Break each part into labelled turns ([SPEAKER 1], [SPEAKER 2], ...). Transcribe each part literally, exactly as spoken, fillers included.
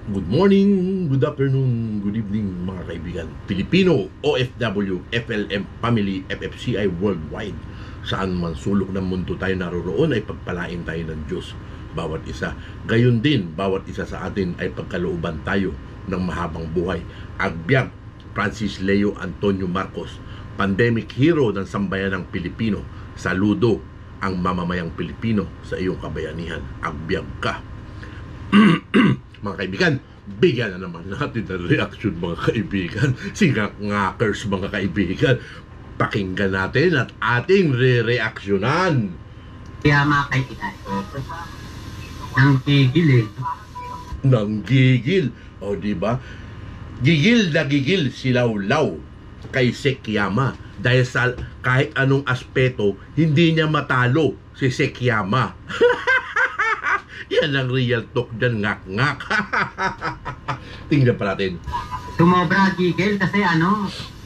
[SPEAKER 1] Good morning, good afternoon, good evening mga kaibigan. Pilipino, O F W, F L M Family, F F C I Worldwide. Saan man sulok ng mundo tayo naroroon ay pagpalain tayo ng Diyos. Bawat isa. Gayon din, bawat isa sa atin ay pagkalooban tayo ng mahabang buhay. Agbyag, Francis Leo Antonio Marcos, pandemic hero ng sambayan ng Pilipino. Saludo ang mamamayang Pilipino sa iyong kabayanihan. Agbyag ka. Mga kaibigan, bigyan na naman natin ng reaction mga kaibigan. Singak-ngakers mga kaibigan. Pakinggan natin at ating re-reaksyonan.
[SPEAKER 2] Kaya mga kaibigan, nang gigil eh.
[SPEAKER 1] Nang gigil. O diba? Gigil na gigil si Laulaw kay Sekiyama. Dahil sa kahit anong aspeto, hindi niya matalo si Sekiyama. Yan ang real talk dyan, ngak-ngak. Tingnan pa natin.
[SPEAKER 2] Sumobra gigil kasi ano,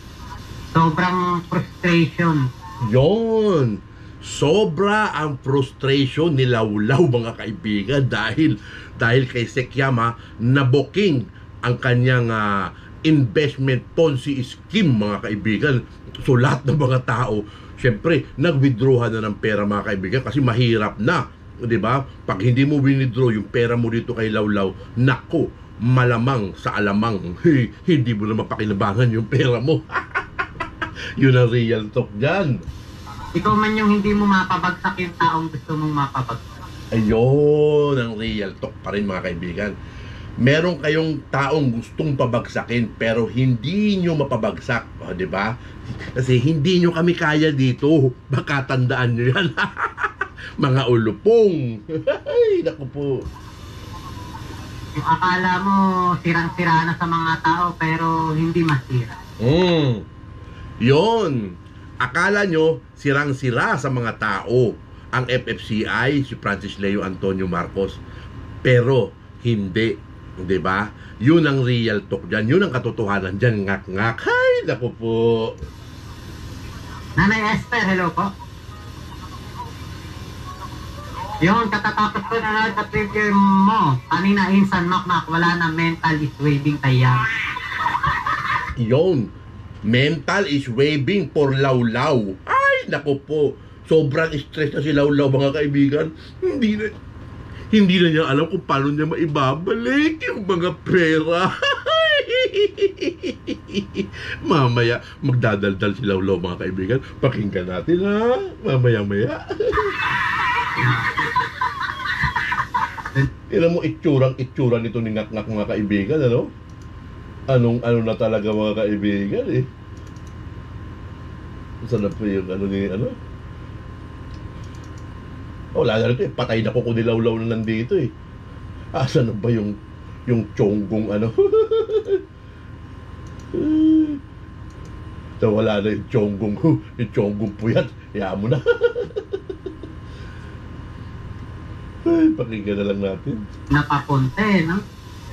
[SPEAKER 2] sobrang frustration.
[SPEAKER 1] Yon. Sobra ang frustration ni Laulaw mga kaibigan dahil dahil kay Sekiyama nabuking ang kanyang uh, investment Ponzi scheme mga kaibigan. So lahat ng mga tao, syempre, nag-withdraw na ng pera mga kaibigan kasi mahirap na. Diba? Pag hindi mo winidraw yung pera mo dito kay Laulaw, nako, malamang sa alamang, hey, hindi mo na mapakinabangan yung pera mo. Yun ang real talk dyan.
[SPEAKER 2] Ikaw man yung hindi mo mapabagsak yung taong gusto mong mapabagsak.
[SPEAKER 1] Ayun ang real talk pa rin mga kaibigan. Meron kayong taong gustong pabagsakin pero hindi nyo mapabagsak, o, diba? Kasi hindi nyo kami kaya dito. Baka tandaan nyo yan. Mga ulupong. Ay, naku po.
[SPEAKER 2] Yung akala mo sirang-sira na sa mga tao pero hindi masira.
[SPEAKER 1] Mm. Yon. Akala nyo sirang-sira sa mga tao ang F F C I, si Francis Leo Antonio Marcos. Pero hindi. Diba? Yun ang real talk dyan. Yun ang katotohanan dyan. Ngak-ngak. Ay, naku po.
[SPEAKER 2] Nanay Esther, hello po. Yung katatapos ko na sa preview mo, kanina instant knock-knock, wala na mental is waving tayang.
[SPEAKER 1] Yon. Mental is waving for Laulaw. Ay, naku po. Sobrang stress na si Laulaw mga kaibigan. Hindi na, hindi na niya alam kung paano niya maibabalik yung mga pera. Mamaya, magdadaldal si Laulaw mga kaibigan. Pakinggan natin ha. Mamaya-maya. Ilan mo itsurang-itsura nito ni Ngak-Ngak mga kaibigan, ano? Anong-ano na talaga mga kaibigan, eh. Saan na po yung ano ni, ano? Oh, wala na rito, eh. Patay na ko kung nilaw-law na nandito, eh. Asan na ba yung, yung chonggong, ano? So, wala na yung chonggong, yung chonggong puyat. Hayaan mo na. Ay, pakinggan na lang natin.
[SPEAKER 2] Napapunte, no?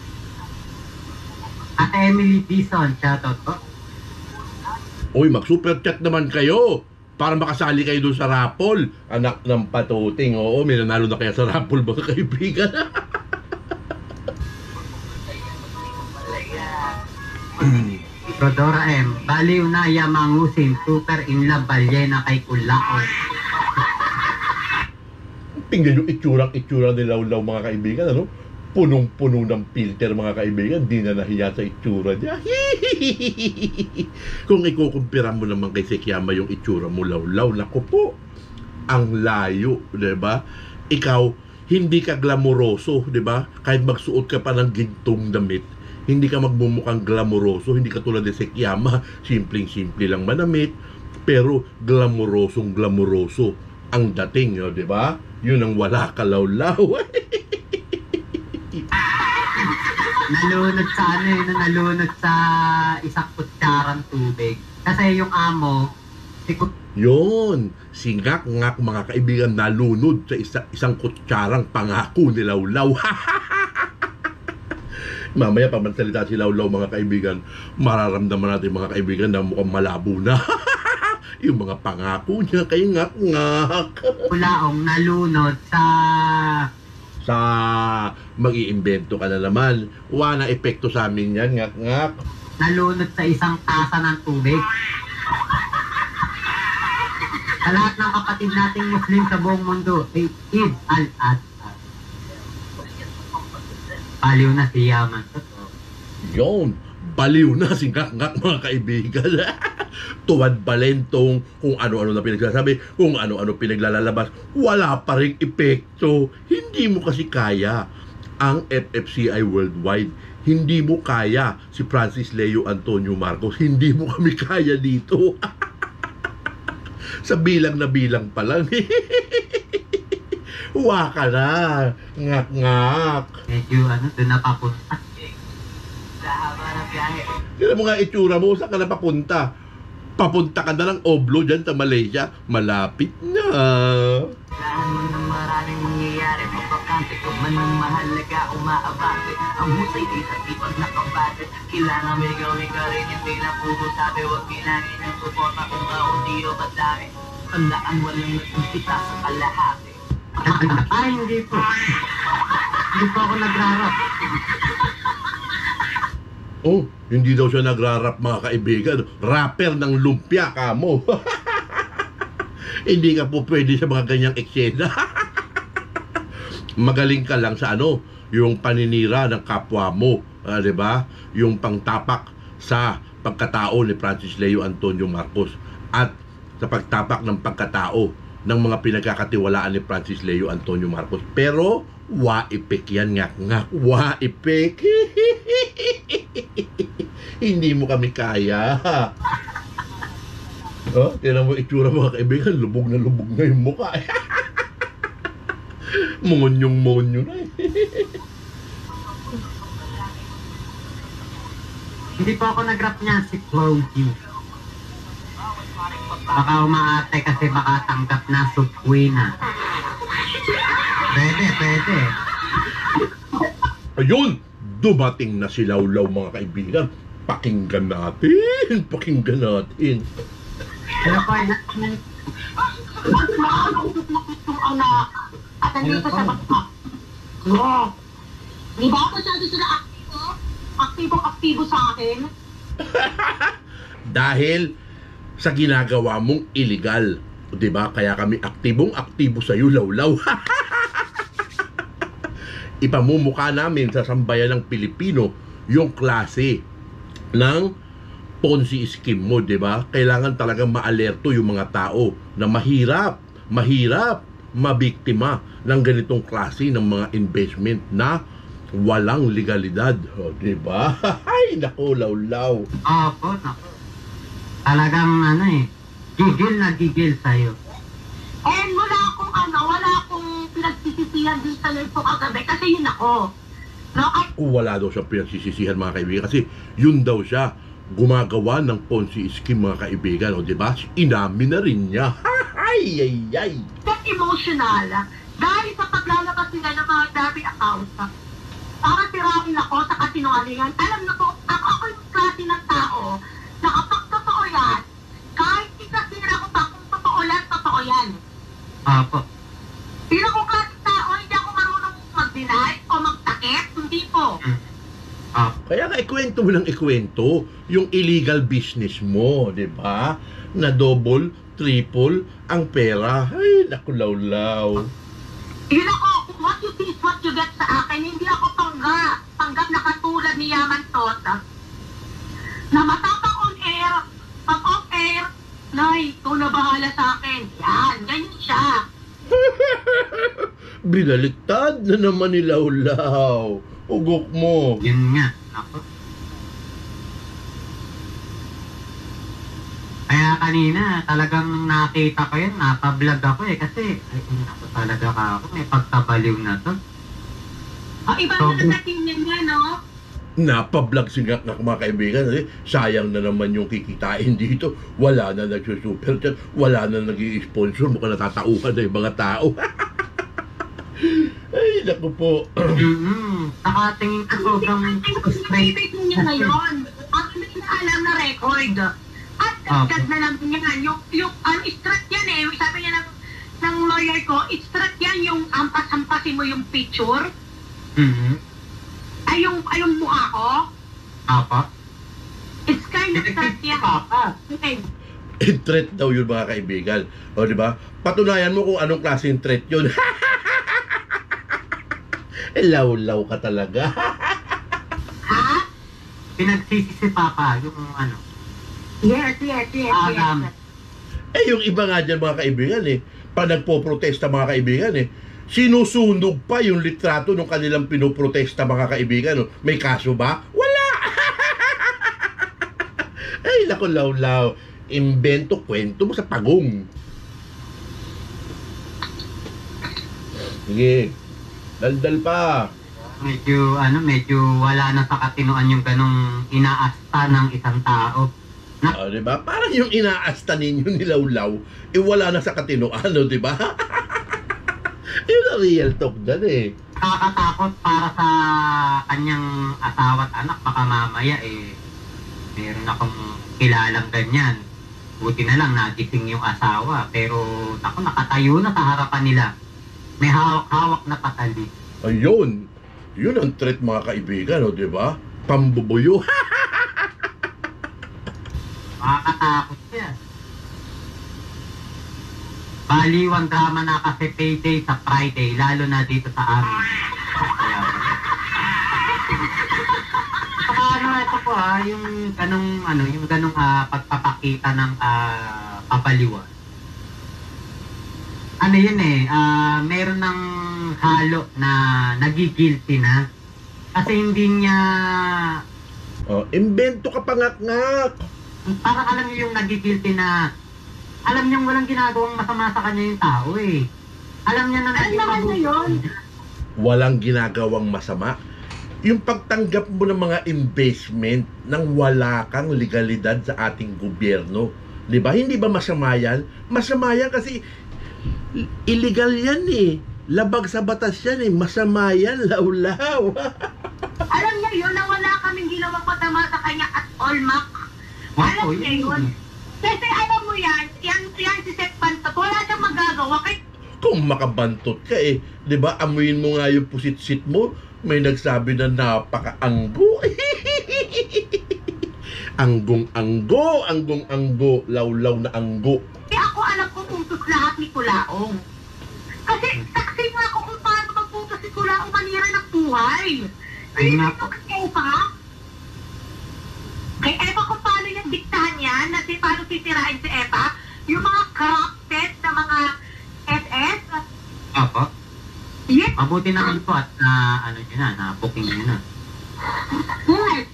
[SPEAKER 2] Ate Emily Dizon, shoutout po.
[SPEAKER 1] Uy, mag-super chat naman kayo para makasali kayo doon sa raffle. Anak ng patuting. Oo, may nanalo na kaya sa raffle mga kaibigan.
[SPEAKER 2] Rodora M, baliw na yamangusin, super in love, balyena kay Kulaon.
[SPEAKER 1] Tingnan yung itsurang-itsura ni Laulaw mga kaibigan, ano? Punong-puno ng filter mga kaibigan, di na nahiya sa itsura niya. Kung ikukumpira mo naman kay Sekiyama yung itsura mo, Laulaw, naku po, ang layo, diba? Ikaw, hindi ka glamoroso, diba? Kahit magsuot ka pa ng gintong damit, hindi ka magmumukhang glamoroso, hindi ka tulad ni Sekiyama, simpleng-simple lang manamit, pero glamorosong glamoroso ang dating, no, diba? Yun ang wala ka, Laulaw.
[SPEAKER 2] Nalunod sa ano yun, nalunod sa isang kutsarang tubig. Kasi yung amo, si Kut...
[SPEAKER 1] Yun, si Ngak-Ngak mga kaibigan nalunod sa isa, isang kutsarang pangako ni Laulaw. Mamaya pa magsalita si Laulaw mga kaibigan, mararamdaman natin mga kaibigan na mukhang malabo na. Yung mga pangako niya kay Ngak-Ngak.
[SPEAKER 2] Kulaong nalunod sa
[SPEAKER 1] sa mag-iimbento ka na naman. Wala na epekto sa amin yan, ngak-ngak.
[SPEAKER 2] Nalunod sa isang tasa ng tubig. Sa lahat ng kapatid nating Muslim sa buong mundo, ay Eid al-Adha. Paliw na si Yaman.
[SPEAKER 1] Yun, baliw na si ngak-ngak mga kaibigan. Tuwad balentong kung ano-ano na pinagsasabi, kung ano-ano pinaglalabas, wala pa ring epekto. Hindi mo kasi kaya ang F F C I Worldwide. Hindi mo kaya si Francis Leo Antonio Marcos. Hindi mo kami kaya dito. Sa bilang na bilang pa lang. Huwa ka na. Ngak-ngak.
[SPEAKER 2] Medyo ano, doon na papunta.
[SPEAKER 1] Kaya mo nga itsura mo, saan ka na papunta? Papunta ka na ng Oblo dyan sa Malaysia. Malapit na.
[SPEAKER 3] Lahan mo ng maraming mangyayari, mapakante kung man ang mahalaga umaabante. Ang husay di sa tipag nakabate, kailangan may gawin ka rin yung pinapuro sabi. Huwag kinangin ng suporta kung kaunti o madami. Tandaan walang nagpipita sa kalahati.
[SPEAKER 2] Ay, hindi po. Hindi po ako nagrarap.
[SPEAKER 1] Oh, hindi daw siya nagrarap mga kaibigan. Rapper ng lumpia ka mo. Hindi ka po pwede sa mga ganyang eksena. Magaling ka lang sa ano, yung paninira ng kapwa mo, uh, 'di ba? Yung pangtapak sa pagkatao ni Francis Leo Antonio Marcos at sa pagtapak ng pagkatao ng mga pinagkakatiwalaan ni Francis Leo Antonio Marcos. Pero waipik yan, ngak-ngak. Waipik. Hindi mo kami kaya. Oh, tinan mo itsura mga kaibigan, lubog na lubog na yung mukha. Monyong-monyo na.
[SPEAKER 2] Hindi po ako nag-rap niya, si Claudio. Baka umaate kasi baka tanggap na Sukwina. Pwede, pwede.
[SPEAKER 1] Ayun, dumating na si Lawlaw mga kaibigan. Pakinggan natin, pakinggan natin.
[SPEAKER 2] Hello po, ina.
[SPEAKER 4] Anak, at nandito sa baka. Oo. Di ba masyado sila aktibo? Aktibo-aktibo sa akin?
[SPEAKER 1] Dahil sa ginagawa mong illegal, 'di ba? Kaya kami aktibong aktibo sa iyo, Lawlaw. Ipamumukha namin sa sambayan ng Pilipino yung klase ng Ponzi scheme mo, 'di ba? Kailangan talagang maalerto yung mga tao na mahirap, mahirap mabiktima ng ganitong klase ng mga investment na walang legalidad, oh, 'di ba? Ay, nako, Lawlaw.
[SPEAKER 2] Opo, naku. Talagang ano eh, gigil na gigil sa'yo.
[SPEAKER 4] And wala akong ano, wala akong pinagsisisihan din sa lento kagabi kasi yun ako. No, at
[SPEAKER 1] Wala daw siya pinagsisisihan mga kaibigan kasi yun daw siya gumagawa ng Ponzi scheme mga kaibigan, o 'di ba? Inamin na rin niya. Ay ay ay.
[SPEAKER 4] that emotional dahil sa paglalabas nila ng mga dami accounts para tirahin ako sa kasinungalingan. Alam na po, ako ako yung klase ng tao na kapag totoo yan, kahit isasira ko pa kung totoo lang, totoo yan.
[SPEAKER 2] Opo.
[SPEAKER 4] Pero kung klase ng tao, hindi ako marunong mag-deny o magtakip, hindi po.
[SPEAKER 2] Mm. Opo.
[SPEAKER 1] Kaya nga ikwento mo ng ikwento yung illegal business mo, 'di ba? Na double, triple ang pera. Ay, naku, Lawlaw.
[SPEAKER 4] Yun ako, what you see is what you get sa akin. Hindi ako panggap. Panggap na katulad ni Yaman Tota. Na matapang on air, pag off air, Nay, ikaw na bahala sa akin. Yan, ganyan siya.
[SPEAKER 1] Binaliktad na naman ni Lawlaw. Ugok mo.
[SPEAKER 2] Yun nga. Naku. Kaya kanina, talagang nakita ko yun, napablog ako eh, kasi, ay, naku talaga ka ako, may pagtabaliw na to.
[SPEAKER 4] Ang iba
[SPEAKER 2] So,
[SPEAKER 4] na natin yan nga, no?
[SPEAKER 1] Napablog si Ngak Ngak mga kaibigan. Eh, sayang na naman yung kikitain dito. Wala na nagsusuper chat. Wala na nag-i-sponsor. Mukhang natatauhan na yung mga tao. Ay, naku po.
[SPEAKER 2] Mm-hmm. Nakatingin ko sobrang straight.
[SPEAKER 4] Straight niya ngayon. Ang hindi na alam na record. At dagdag na lang yan. Yung, yung, ang strat yan eh. Sabi niya ng, ng lawyer ko, straight yan yung ampas-ampasin mo yung picture.
[SPEAKER 2] Mhm.
[SPEAKER 4] Ay yung, ay yung mukha ko.
[SPEAKER 2] Apa?
[SPEAKER 4] It's kind of straight yan.
[SPEAKER 2] Papa.
[SPEAKER 4] Okay.
[SPEAKER 1] threat daw yun mga kaibigan. O di ba? Patunayan mo kung anong klaseng threat yun. Law-law ka talaga.
[SPEAKER 4] Ha?
[SPEAKER 2] Pinagsisi si Papa yung ano.
[SPEAKER 4] Yes, yes, yes,
[SPEAKER 2] Adam.
[SPEAKER 4] yes.
[SPEAKER 1] Eh yung iba nga dyan mga kaibigan eh, pag nagpo-protesta mga kaibigan eh, sinusunog pa yung litrato ng kanilang pinoprotesta mga kaibigan. No? May kaso ba? Wala! Ay, naku, law-law. Imbento, kwento mo sa pagong. Sige, daldal pa.
[SPEAKER 2] Medyo, ano, medyo wala na sa katinoan yung ganong inaasta ng isang tao. Na,
[SPEAKER 1] O, diba? Parang yung inaasta ninyo ni Law-Law, eh wala na sa katinoan, no, diba? Yun ang real talk dyan eh.
[SPEAKER 2] nakakatakot para sa kanyang asawa at anak. Baka mamaya, eh, meron akong kilalang ganyan. Buti na lang nagising yung asawa, pero ako nakatayo na sa harapan nila. May hawak-hawak na patali.
[SPEAKER 1] Ayun. Yun ang threat mga kaibigan, no, diba? Pambubuyo.
[SPEAKER 2] Makakatakot yan. Baliwang drama na kasi payday sa Friday, lalo na dito sa amin. Kaya, saka ano, ito po ha, yung ganong, ano, yung ganong ah, pagpapakita ng ah, kapaliwan. Ano yun eh, ah, meron ng halo na nagigilty na. Kasi hindi niya,
[SPEAKER 1] Oh, imbento ka pangak-ngak.
[SPEAKER 2] parang alam niyo yung nagigilty na, alam niyang walang ginagawang masama sa kanya yung tao eh. Alam niya na
[SPEAKER 4] Ano naman na
[SPEAKER 2] mabuti.
[SPEAKER 4] yun?
[SPEAKER 1] Walang ginagawang masama. Yung pagtanggap mo ng mga investment nang wala kang legalidad sa ating gobyerno. Di ba? Hindi ba masama yan? Masama yan kasi illegal yan eh. Labag sa batas yan eh. Masama yan, law-law.
[SPEAKER 4] Alam niya yun na wala kaming ginawang patama sa kanya at all, Mac. Alam
[SPEAKER 2] Wow,
[SPEAKER 4] niya yun. Kasi alam mo yan, yan, yan si Seth Pantot, wala siyang magagawa. Kay
[SPEAKER 1] Kung makabantot ka eh. Di ba? Amuyin mo nga yung pusit-sit mo. May nagsabi na napaka-anggo. Anggong-anggo, anggong-anggo, law-law na anggo.
[SPEAKER 4] ako alam kong utos lahat ni Kulaong. Kasi saksi nga ako kung paano magputos si Kulaong manira ng buhay.
[SPEAKER 2] Ay,
[SPEAKER 4] Ay,
[SPEAKER 2] nako.
[SPEAKER 4] kay Eva, kay Eva kung paano yung diktahan yan, na si, paano sisirain si Eva, yung mga corrupted na mga S S,
[SPEAKER 2] Opo.
[SPEAKER 4] yes,
[SPEAKER 2] Mabuti naman po at na ano nyo na, na booking nyo na.
[SPEAKER 4] yes.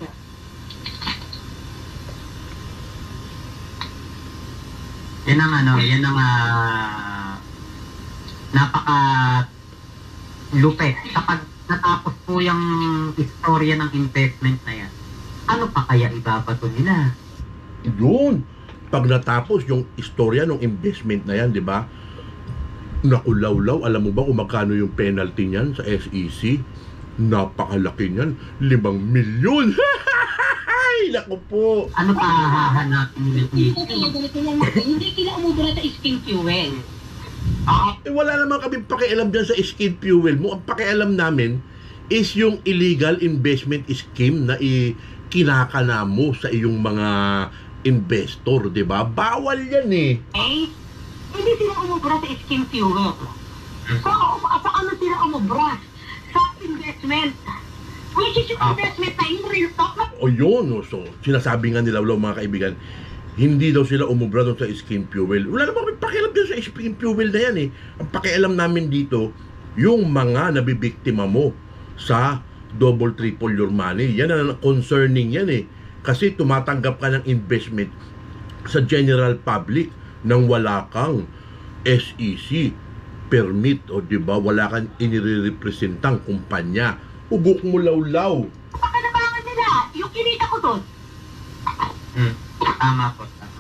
[SPEAKER 2] Yan ang ano, yan ang ah, napaka lupet. Kapag natapos po yung istorya ng investment na yan, ano pa kaya ibabato nila?
[SPEAKER 1] Yun. Pag natapos yung istorya ng investment na yan, di ba? Nakulaw-law, alam mo ba kung magkano yung penalty niyan sa S E C? Napakalaki niyan. Limang milyon. Ay, naku po.
[SPEAKER 2] Ano pa hahanapin nila
[SPEAKER 4] Hindi
[SPEAKER 2] dito?
[SPEAKER 4] hindi kila umubra sa skin fuel.
[SPEAKER 1] Eh, wala naman kami pakialam dyan sa skin fuel mo. Ang pakialam namin is yung illegal investment scheme na ikinakana mo sa iyong mga investor, di ba? Bawal yan eh.
[SPEAKER 4] Eh, hindi sila umubra sa skin fuel. So, sa ano sila umubra? Sa investment. Which is yung
[SPEAKER 2] Ah.
[SPEAKER 4] investment na yung real talk na
[SPEAKER 1] O yun, o, so sinasabi nga nila Law, mga kaibigan, hindi daw sila umubra doon sa skin fuel. Wala naman kami pakialam din sa skin fuel na yan eh. Ang pakialam namin dito, yung mga nabibiktima mo sa double triple your money. Yan ang concerning yan eh. Kasi tumatanggap ka ng investment sa general public nang wala kang S E C permit o di ba wala kang inirepresentang kumpanya. Ugok mo law-law.
[SPEAKER 4] pakinabangan nila. Yung kinita ko doon.
[SPEAKER 2] Hmm. Tama po. Tama.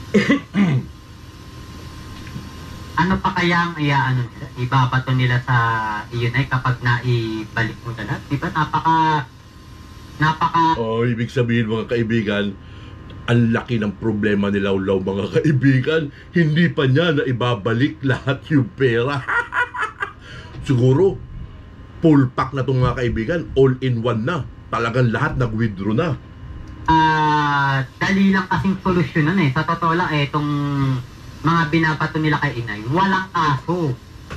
[SPEAKER 2] Ano pa kaya ang iaano nila? Ibabato nila sa iyon ay kapag naibalik mo na lahat? Diba? Napaka... Napaka...
[SPEAKER 1] Oh, ibig sabihin mga kaibigan, Ang laki ng problema ni Lawlaw, mga kaibigan. Hindi pa niya na ibabalik lahat yung pera. Siguro, full pack na itong mga kaibigan. All in one na. Talagang lahat nag-withdraw na.
[SPEAKER 2] Ah, dali lang kasing solusyon nun eh. Sa totoo lang, eh, itong mga binabato nila kay Inay, walang kaso.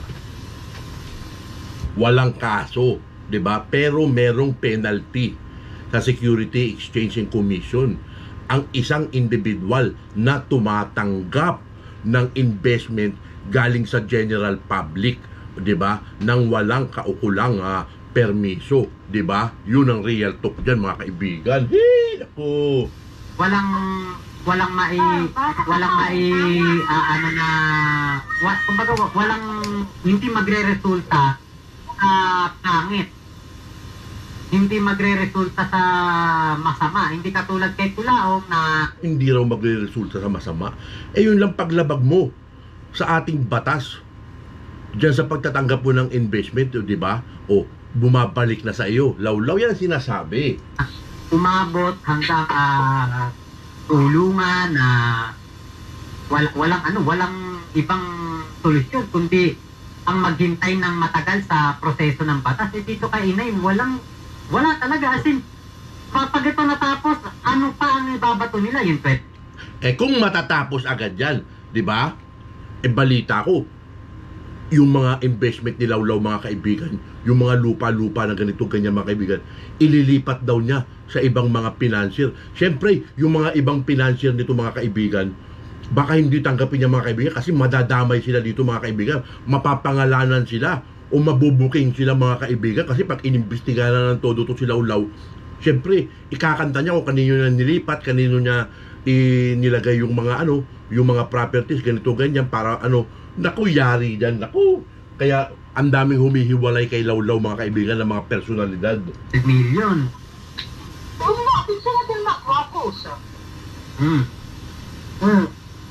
[SPEAKER 1] Walang kaso, 'di ba? Pero merong penalty sa Security Exchange and Commission ang isang individual na tumatanggap ng investment galing sa general public, 'di ba? Nang walang kaukulang uh, permiso, 'di ba? 'Yun ang real talk diyan, mga kaibigan. Hey, ako.
[SPEAKER 2] Walang walang mai walang mai ah, ano na wa, kumbaga walang hindi magre-resulta sa pangit. Hindi magre-resulta sa masama. Hindi katulad kay Kulaong na
[SPEAKER 1] hindi raw magre-resulta sa masama. Eh yun lang paglabag mo sa ating batas diyan sa pagtatanggap mo ng investment, di ba? O bumabalik na sa iyo. Lawlaw yan ang sinasabi.
[SPEAKER 2] umabot hanggang uh, tulungan na wal, walang ano, walang ibang solusyon kundi ang maghintay ng matagal sa proseso ng batas. Eh dito kay Inay, walang wala talaga, as in kapag ito natapos, ano pa ang ibabato nila yun, pwede?
[SPEAKER 1] Eh kung matatapos agad yan, di ba? Eh balita ko, yung mga investment ni Lawlaw, mga kaibigan, yung mga lupa-lupa na ganito ganyan, mga kaibigan, ililipat daw niya sa ibang mga financier. Siyempre, yung mga ibang financier nito, mga kaibigan, baka hindi tanggapin niya, mga kaibigan, kasi madadamay sila dito, mga kaibigan. Mapapangalanan sila o mabubuking sila, mga kaibigan, kasi pag inimbestigahan na ng todo to si Lawlaw, siyempre, ikakanta niya kung kanino niya nilipat, kanino niya inilagay yung mga ano, yung mga properties, ganito ganyan, para ano, naku, yari dyan, naku. Kaya ang daming humihiwalay kay Lawlaw, mga kaibigan, ng mga personalidad.
[SPEAKER 2] Million.
[SPEAKER 4] Huwag natin sila din mag-focus.
[SPEAKER 2] Hmm.
[SPEAKER 4] Hmm.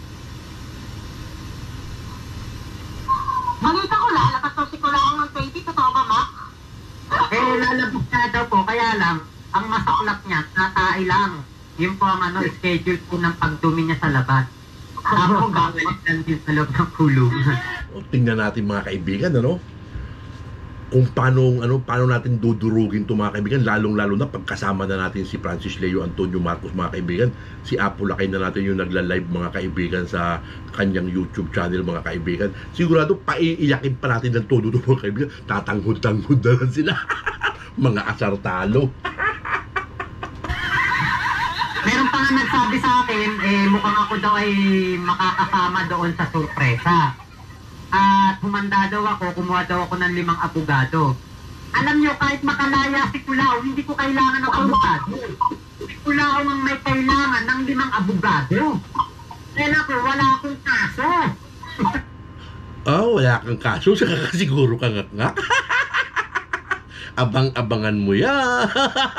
[SPEAKER 4] Manita ko, lalakas daw si Kulaong ng twenty, totoo ba, Mac?
[SPEAKER 2] Eh, lalabas na daw po, kaya lang, ang masaklap niya, natay lang. Yun po ang ano, schedule po ng pagdumi niya sa labas. Ako, babalik lang din sa loob ng kulungan.
[SPEAKER 1] O, tingnan natin, mga kaibigan, ano? Kung paano, ano, paano natin dudurugin ito, mga kaibigan, lalong-lalo na pagkasama na natin si Francis Leo Antonio Marcos, mga kaibigan. Si Apo Lakay na natin yung nagla-live, mga kaibigan, sa kanyang YouTube channel, mga kaibigan. Sigurado, paiiyakin pa natin ng todo ito, mga kaibigan. Tatanghod-tanghod na lang sila. Mga asartalo.
[SPEAKER 2] Meron pa nga nagsabi sa akin, eh, mukhang ako daw ay makakasama doon sa sorpresa. At humanda daw ako, kumuha daw ako ng limang abogado. Alam nyo, kahit makalaya si Kulao, hindi ko kailangan ng abogado. Si Kulao ang may kailangan ng limang abogado. Kaya ako, wala akong kaso.
[SPEAKER 1] Oh, wala kang kaso, saka siguro ka nga. Abang-abangan mo yan.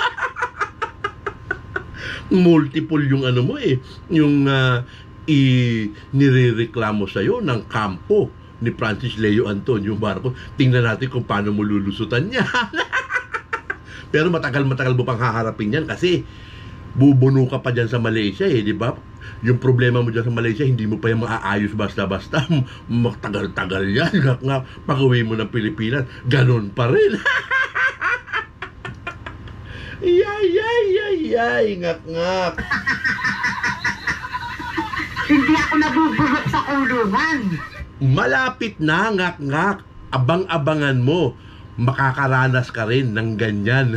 [SPEAKER 1] Multiple yung ano mo eh, yung uh, i nirereklamo sa'yo ng kampo ni Francis Leo Antonio Marcos. Tingnan natin kung paano mo lulusutan yan. Pero matagal-matagal mo pang haharapin yan kasi bubuno ka pa dyan sa Malaysia eh, di ba? Yung problema mo dyan sa Malaysia, hindi mo pa yung maaayos basta-basta. Matagal-tagal yan. Nga, nga, pag-uwi mo ng Pilipinas, ganun pa rin. Yay, yay, yay, yay, ngak-ngak.
[SPEAKER 2] Hindi ako nabubulok sa kulungan.
[SPEAKER 1] Malapit na, ngak-ngak. Abang-abangan mo. Makakaranas ka rin ng ganyan.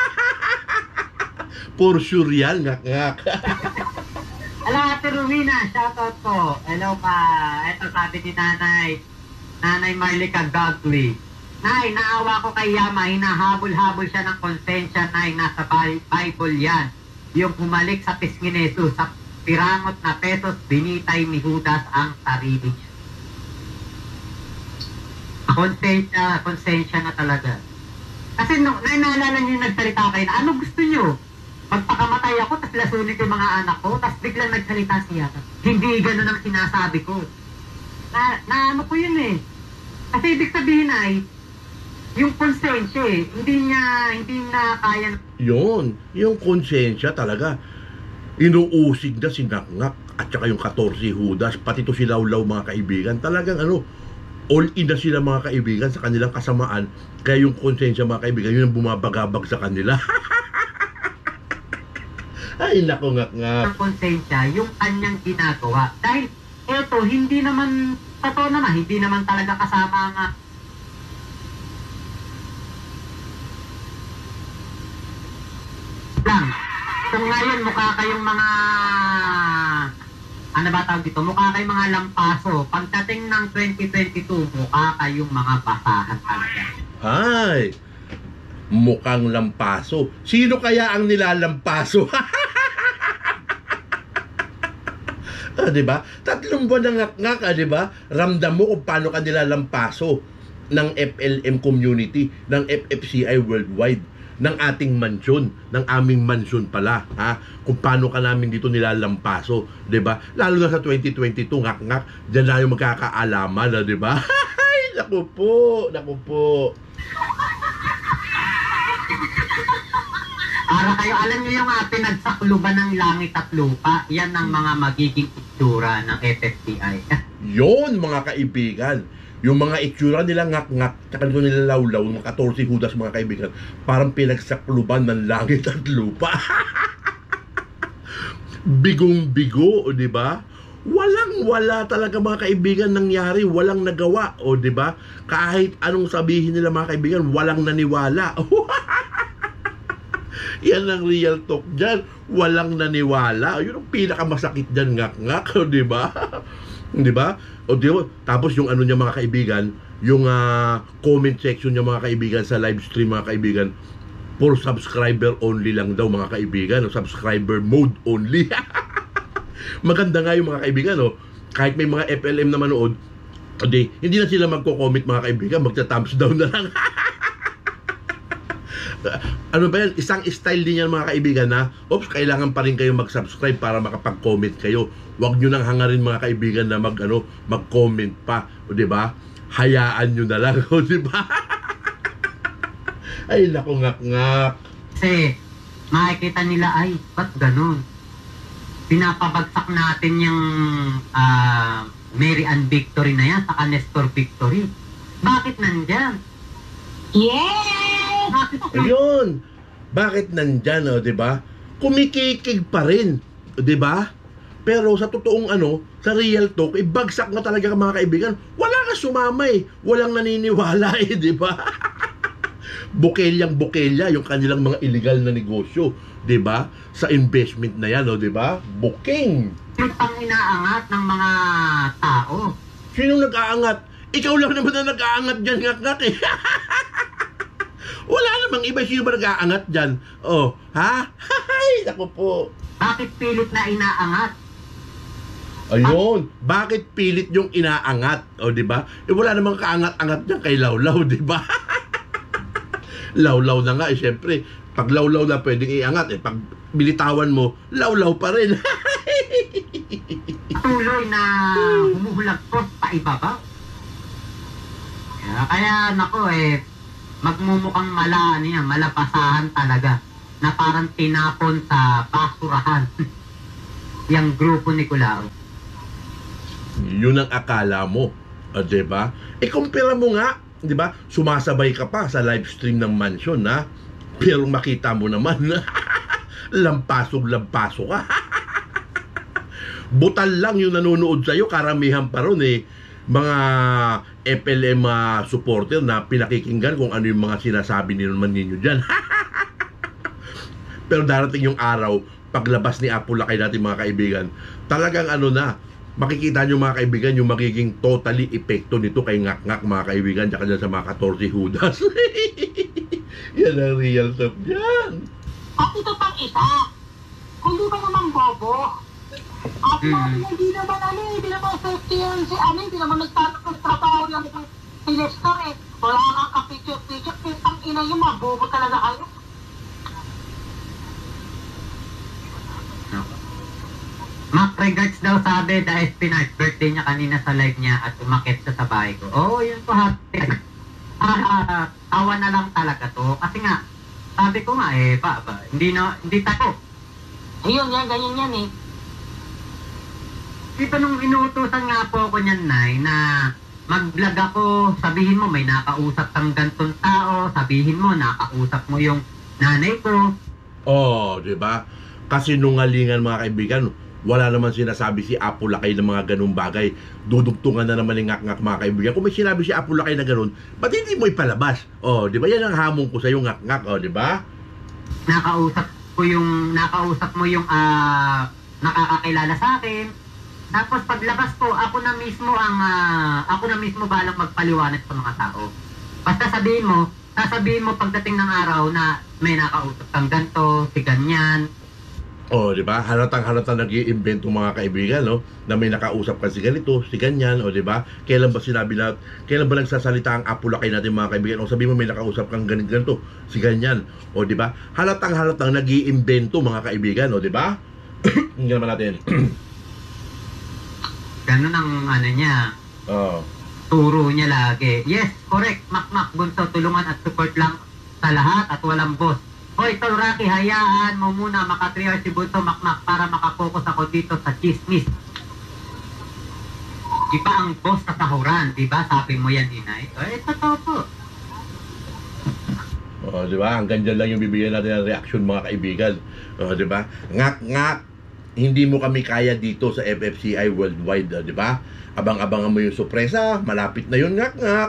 [SPEAKER 1] For sure yan, ngak-ngak.
[SPEAKER 2] Hello, Ate Rumina. Shoutout po. Hello pa. Ito sabi ni Nanay. Nanay Marlica Gagli. Nay, naawa ko kay Yama. Hinahabol-habol siya ng konsensya. Nay, nasa Bible yan. Yung humalik sa pisngi ni Jesus, sa pirangot na pesos, binitay ni Judas ang sarili niya. Konsensya, konsensya na talaga. Kasi no, naalala niyo yung nagsalita kayo na, ano gusto niyo? Magpakamatay ako, tapos lasunin ko yung mga anak ko, tapos biglang nagsalita siya. Hindi ganun ang sinasabi ko. Na, na ano ko yun eh. Kasi ibig sabihin ay, yung konsensya eh, hindi niya, hindi na kaya.
[SPEAKER 1] Yun, yung konsensya talaga. inuusig na si Ngak-Ngak at saka yung fourteen Judas, pati to si Lawlaw mga kaibigan. Talagang ano, all in na sila mga kaibigan sa kanilang kasamaan. Kaya yung konsensya mga kaibigan, yun ang bumabagabag sa kanila. Ay nako, Ngak-Ngak.
[SPEAKER 2] Ang konsensya, yung kanyang ginagawa. Dahil eto, hindi naman, totoo naman, hindi naman talaga kasama nga lang. Kung ngayon mukha kayong mga ano ba tawag dito? Mukha kayong mga lampaso. Pagdating ng twenty twenty-two, mukha kayong mga basahan talaga.
[SPEAKER 1] Hay, mukhang lampaso. Sino kaya ang nilalampaso? Ah, di ba? Tatlong buwan ng Ngak-Ngak, ah, di ba? Ramdam mo kung paano ka nilalampaso ng F L M community, ng F F C I worldwide, ng ating mansyon, ng aming mansyon pala, ha? Kung paano ka namin dito nilalampaso, di ba? Lalo na sa twenty twenty-two, Ngak-Ngak, dyan na yung magkakaalaman, di ba? Ay, naku po, naku po.
[SPEAKER 2] Para kayo, alam niyo yung uh, pinagsakluban ng langit at lupa, yan ang mga magiging itsura ng F F C I.
[SPEAKER 1] Yon mga kaibigan, yung mga itsura nila Ngak-Ngak, tsaka nito nila Lawlaw, mga fourteen Judas mga kaibigan, parang pinagsakluban ng langit at lupa. Bigong-bigo, di ba? Walang-wala talaga mga kaibigan nangyari, walang nagawa, o di ba? Kahit anong sabihin nila mga kaibigan, walang naniwala. Yan ang real talk dyan. Walang naniwala. Yun ang pinakamasakit dyan, Ngak-Ngak. O, di ba? Di ba? O, di ba? Tapos yung ano niya mga kaibigan, yung uh, comment section niya mga kaibigan sa live stream mga kaibigan, for subscriber only lang daw mga kaibigan. O, subscriber mode only. Maganda nga yung mga kaibigan. O, kahit may mga F L M na manood, o, di, hindi na sila magko-comment mga kaibigan. Magta-thumbs down na lang. Ano ba yan? Isang style din yan mga kaibigan na, oops, kailangan pa rin kayo mag-subscribe para makapag-comment kayo. Huwag nyo nang hangarin mga kaibigan na mag, ano, mag-comment pa. O diba? Hayaan nyo na lang. O diba? Ay, naku, Ngak-Ngak.
[SPEAKER 2] Kasi makikita nila, ay, ba't ganun? Pinapabagsak natin yung uh, Mary Ann Victory na yan, saka Nestor Victory. Bakit nandyan?
[SPEAKER 4] Yes!
[SPEAKER 1] Ayun. Bakit nandyan, o, diba? Kumikikig pa rin, o, diba? Pero sa totoong ano, sa real talk, eh, bagsak na talaga mga kaibigan. Wala ka sumama eh. Walang naniniwala eh, diba? Bukelyang bukelya, yung kanilang mga illegal na negosyo, diba? Sa investment na yan, o, diba? Booking.
[SPEAKER 2] Yung pang inaangat ng mga tao.
[SPEAKER 1] Sinong nag-aangat? Ikaw lang naman na nag-aangat dyan, Ngak-Ngak eh. Wala namang iba, sino ba nag-aangat dyan? Oh, ha? Hay, naku po.
[SPEAKER 2] Bakit pilit na inaangat?
[SPEAKER 1] Ayun, bakit pilit yung inaangat? O, di ba? Eh, wala namang kaangat-angat dyan kay Lawlaw, di ba? Lawlaw na nga, eh, syempre. Pag Lawlaw na pwedeng iangat, eh, pag bilitawan mo, Lawlaw pa rin.
[SPEAKER 2] Tuloy na humuhulagpos pa ibaba. Kaya, kaya nako eh, magmumukhang mala, ano yan, malapasahan talaga na parang tinapon sa basurahan yung grupo ni Kulao.
[SPEAKER 1] Yun ang akala mo, o, diba? E kumpira mo nga, diba? Sumasabay ka pa sa live stream ng mansyon, ha? Pero makita mo naman, lampasog-lampaso ka. Butal lang yung nanonood sa'yo, karamihan pa ron eh. Mga F L M uh, supporter na pinakikinggan kung ano yung mga sinasabi ni naman ninyo dyan. Pero darating yung araw, paglabas ni Apulakay natin mga kaibigan, talagang ano na, makikita nyo mga kaibigan yung magiging totally epekto nito kay Ngak-Ngak mga kaibigan, tsaka dyan sa mga fourteen Judas. Yan ang real talk yan.
[SPEAKER 4] At ito pang isa, hindi ba naman bobo? At
[SPEAKER 2] Hmm.
[SPEAKER 4] hindi naman ano, hindi naman safety yan si ano, hindi naman nagtanong ng trabaho yan si Lester eh. Wala kang kapicture-picture, pintang ina yung mabobo talaga kayo.
[SPEAKER 2] Mac regards daw sabi dahil Spinach, birthday niya kanina sa live niya at umakit siya sa bahay ko. Oo, oh, yun po happy. Ah, ah, awa na lang talaga to. Kasi nga, sabi ko nga eh, pa, pa, hindi na, hindi tayo.
[SPEAKER 3] Ayun, yan, ganyan yan eh.
[SPEAKER 2] Di ba nung inuutosan nga po ako niyan, Nay, na mag-vlog ako, sabihin mo may nakausap kang gantong tao, sabihin mo nakausap mo yung nanay ko.
[SPEAKER 1] Oh, di ba? Kasi nungalingan mga kaibigan, wala naman sinasabi si Apo Lakay ng mga ganung bagay. Dudugtungan na naman ng ngak-ngak mga kaibigan. Kung may sinabi si Apo Lakay na ganun, ba't hindi mo ipalabas? Oh, di ba? Yan ang hamon ko sa yung ngak-ngak, oh, di ba?
[SPEAKER 2] Nakausap ko yung, nakausap mo yung ah, nakakakilala sa akin. Tapos paglabas ko, ako na mismo ang, ah, ako na mismo balang magpaliwanag sa mga tao. Basta sabihin mo, sasabihin mo pagdating ng araw na may nakausap kang ganto, si ganyan.
[SPEAKER 1] Oh, di ba? Halatang halatang nag-iimbento mga kaibigan, no? Na may nakausap ka si ganito, si ganyan, o di ba? Kailan ba sinabi na, kailan ba nagsasalita ang Apo Lakay natin mga kaibigan? O sabi mo may nakausap kang ganito, ganito, si ganyan, o di ba? Halatang halatang nag-iimbento mga kaibigan, o di ba? Tingnan naman natin.
[SPEAKER 2] Ganun ang ano niya,
[SPEAKER 1] Oh.
[SPEAKER 2] turo niya lagi. Yes, correct, makmak, bunso, tulungan at support lang sa lahat at walang boss. Hoy, Tol Rocky, hayaan mo muna makatriar si Bunso Makmak para makapokus ako dito sa chismis. Di ba ang boss sa sahuran? Di ba? Sabi mo yan, Inay? Eh, totoo po.
[SPEAKER 1] Oh, di ba? Hanggang dyan lang yung bibigyan natin ng reaction mga kaibigan. Oh, di ba? Ngak ngak, hindi mo kami kaya dito sa F F C I Worldwide, oh, di ba? Abang-abangan mo yung sorpresa, malapit na yun, ngak ngak.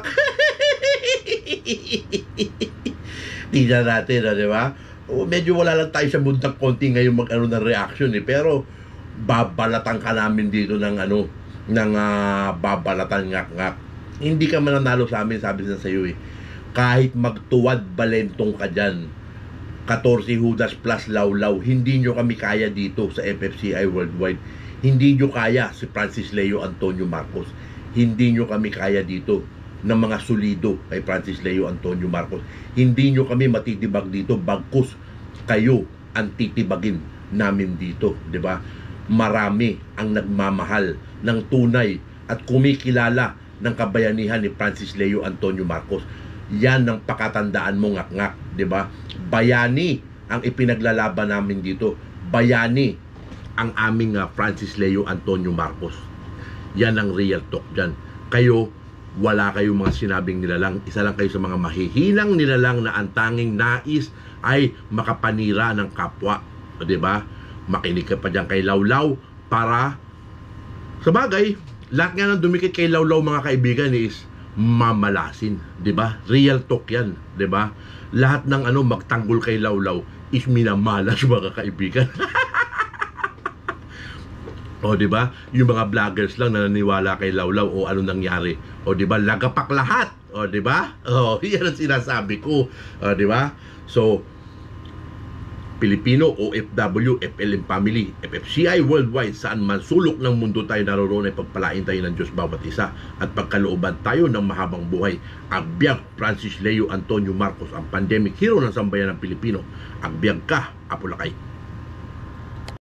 [SPEAKER 1] Tingnan natin, oh, di ba? Oh, medyo wala lang tayo sa mood ng konti ngayon mag-ano ng reaction eh, pero babalatan ka namin dito ng ano, ng uh, babalatan ngak-ngak. Hindi ka mananalo sa amin, sabi sa sayo eh. Kahit magtuwad balentong ka dyan, fourteen Judas plus Lawlaw, hindi nyo kami kaya dito sa F F C I Worldwide. Hindi nyo kaya si Francis Leo Antonio Marcos. Hindi nyo kami kaya dito ng mga solido kay Francis Leo Antonio Marcos. Hindi nyo kami matitibag dito, bagkus kayo ang titibagin namin dito, di ba? Marami ang nagmamahal ng tunay at kumikilala ng kabayanihan ni Francis Leo Antonio Marcos. Yan ang pakatandaan mo, ngak-ngak, di ba? Bayani ang ipinaglalaban namin dito. Bayani ang aming uh, Francis Leo Antonio Marcos. Yan ang real talk dyan. Kayo, wala kayong mga sinabing nilalang. Isa lang kayo sa mga mahihinang nilalang na ang tanging nais ay makapanira ng kapwa. O, diba? Makinig ka pa dyan kay Lawlaw para sa bagay, lahat nga ng dumikit kay Lawlaw mga kaibigan is mamalasin. Diba? Real talk yan. Diba? Lahat ng ano magtanggol kay Lawlaw is minamalas mga kaibigan. O, di ba? Yung mga vloggers lang na naniwala kay Lawlaw o ano nangyari. O, di ba? Lagapak lahat. O, di ba? O, yan ang sinasabi ko. O, di ba? So, Pilipino, O F W, F L M family, F F C I worldwide, saan man sulok ng mundo tayo naroon ay pagpalain tayo ng Diyos bawat isa at pagkalooban tayo ng mahabang buhay. Agbyag Francis Leo Antonio Marcos, ang pandemic hero ng sambayan ng Pilipino. Agbyag ka, Apo Lakay.